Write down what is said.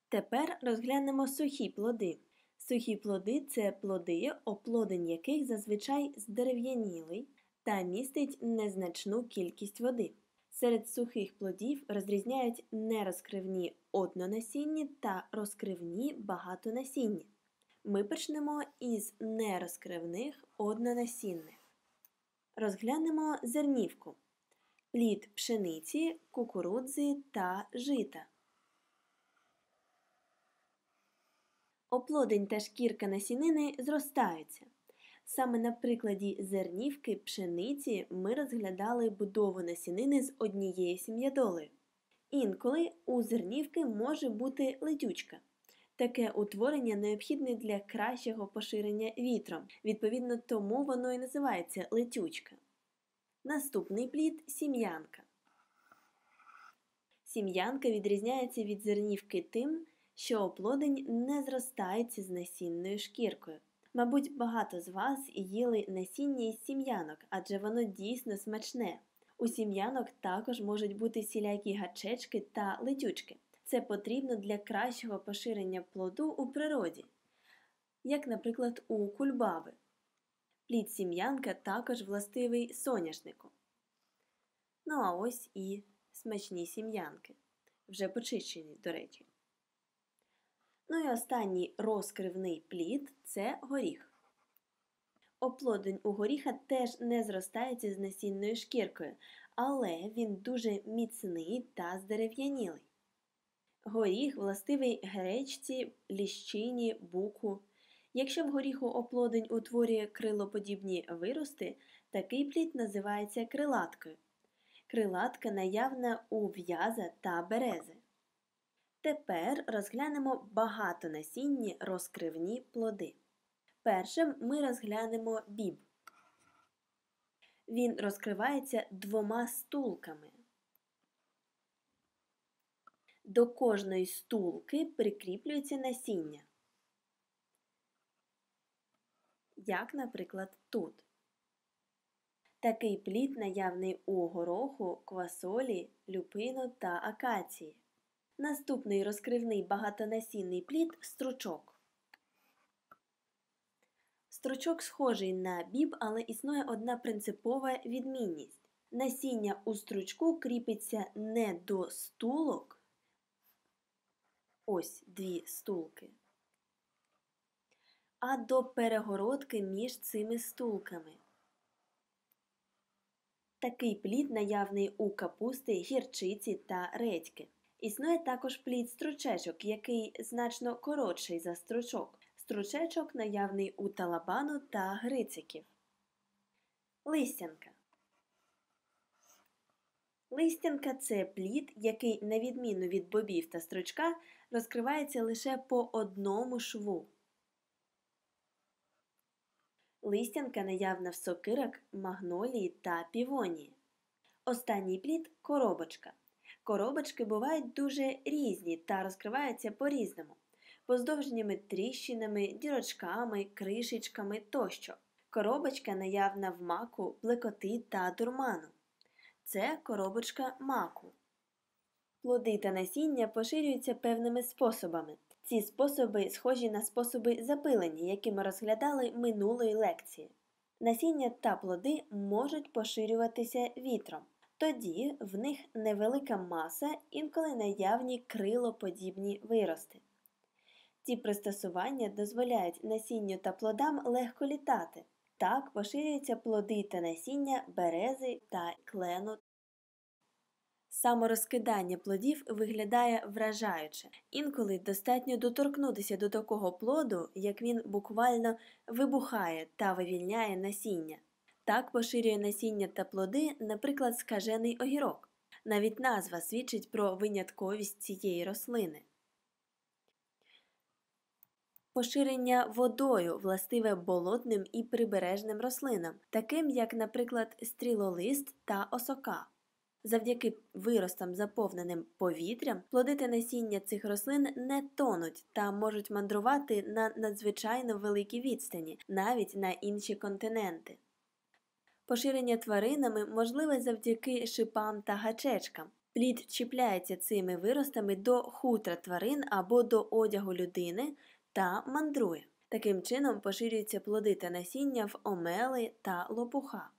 Тепер розглянемо сухі плоди. Сухі плоди – це плоди, оплодень яких зазвичай здерев'янілий та містить незначну кількість води. Серед сухих плодів розрізняють нерозкривні однонасінні та розкривні багатонасінні. Ми почнемо із нерозкривних однонасінних. Розглянемо зернівку. Плід пшениці, кукурудзи та жита. Оплодень та шкірка насінини зростаються. Саме на прикладі зернівки пшениці ми розглядали будову насінини з однією сім'ядолею. Інколи у зернівки може бути летючка. Таке утворення необхідне для кращого поширення вітром, відповідно тому воно і називається летючка. Наступний плід – сім'янка. Сім'янка відрізняється від зернівки тим, що оплодень не зростається з насінною шкіркою. Мабуть, багато з вас їли насіння із сім'янок, адже воно дійсно смачне. У сім'янок також можуть бути всілякі гачечки та летючки. Це потрібно для кращого поширення плоду у природі, як, наприклад, у кульбаби. Плід сім'янка також властивий соняшнику. Ну а ось і смачні сім'янки, вже почищені, до речі. Ну і останній розкривний плід – це горіх. Оплодень у горіха теж не зростається з насінною шкіркою, але він дуже міцний та здерев'янілий. Горіх властивий гречці, ліщині, буку. Якщо в горіху оплодень утворює крилоподібні вирости, такий плід називається крилаткою. Крилатка наявна у в'яза та берези. Тепер розглянемо багатонасінні розкривні плоди. Першим ми розглянемо біб. Він розкривається двома стулками. До кожної стулки прикріплюється насіння. Як, наприклад, тут. Такий плід наявний у гороху, квасолі, люпину та акації. Наступний розкривний багатонасінний плід – стручок. Стручок схожий на біб, але існує одна принципова відмінність. Насіння у стручку кріпиться не до стулок, ось дві стулки, а до перегородки між цими стулками. Такий плід наявний у капусти, гірчиці та редьки. Існує також плід стручечок, який значно коротший за стручок. Стручечок наявний у талабану та грициків. Листянка. Листянка – це плід, який, на відміну від бобів та стручка, розкривається лише по одному шву. Листянка наявна в сокирок, магнолії та півонії. Останній плід – коробочка. Коробочки бувають дуже різні та розкриваються по-різному. Поздовжніми тріщинами, дірочками, кришечками тощо. Коробочка наявна в маку, плекоти та дурману. Це коробочка маку. Плоди та насіння поширюються певними способами. Ці способи схожі на способи запилення, які ми розглядали минулої лекції. Насіння та плоди можуть поширюватися вітром. Тоді в них невелика маса, інколи наявні крилоподібні вирости. Ці пристосування дозволяють насінню та плодам легко літати. Так поширюються плоди та насіння берези та клену. Саморозкидання плодів виглядає вражаюче. Інколи достатньо доторкнутися до такого плоду, як він буквально вибухає та вивільняє насіння. Так поширює насіння та плоди, наприклад, скажений огірок. Навіть назва свідчить про винятковість цієї рослини. Поширення водою властиве болотним і прибережним рослинам, таким як, наприклад, стрілолист та осока. Завдяки виростам, заповненим повітрям, плоди та насіння цих рослин не тонуть та можуть мандрувати на надзвичайно великій відстані, навіть на інші континенти. Поширення тваринами можливе завдяки шипам та гачечкам. Плід чіпляється цими виростами до хутра тварин або до одягу людини та мандрує. Таким чином поширюються плоди та насіння в омели та лопуха.